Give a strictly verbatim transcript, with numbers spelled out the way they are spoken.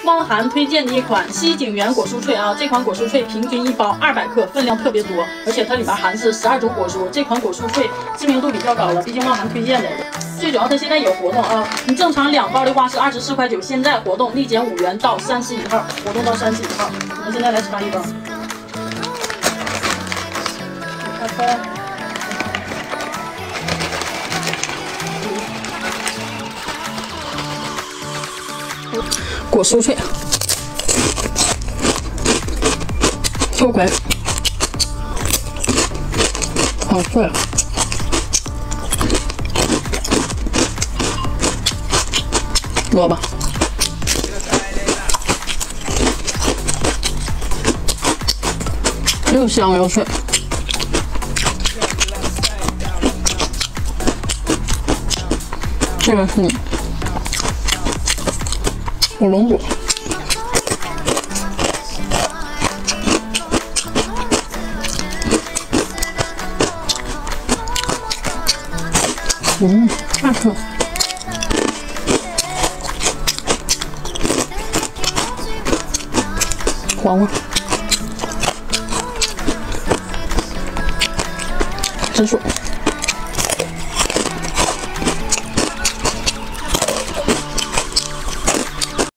汪涵推荐的一款西景园果蔬脆啊，这款果蔬脆平均一包二百克，分量特别多，而且它里面含是十二种果蔬。这款果蔬脆知名度比较高了，毕竟汪涵推荐的。最主要它现在有活动啊，你正常两包的话是二十四块九，现在活动立减五元到三十一号，活动到三十一号。我们现在来插一包，开开。 果蔬脆，又快，好脆。萝卜，又香又脆。这个是火龙果。 嗯，二克。黄瓜，紫薯。